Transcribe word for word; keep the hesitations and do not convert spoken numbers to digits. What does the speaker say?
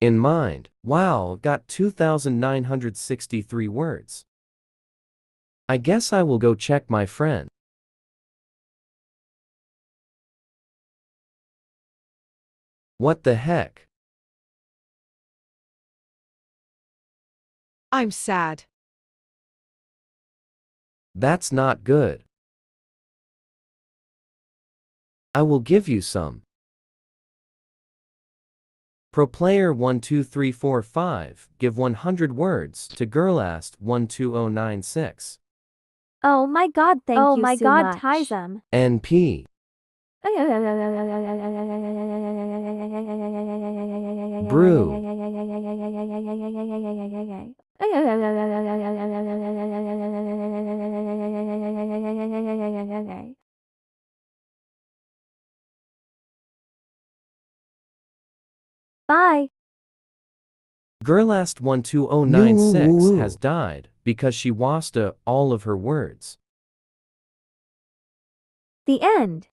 In mind. Wow, got two thousand nine hundred sixty-three words. I guess I will go check my friend. What the heck? I'm sad. That's not good. I will give you some. Pro player one two three four five, give one hundred words to Girlast one two zero nine six. Oh my god, thank Oh you my so god, much. Tyzum. N P. Brew. Bye. Girlast one two zero nine six has died because she lost uh, all of her words. The end.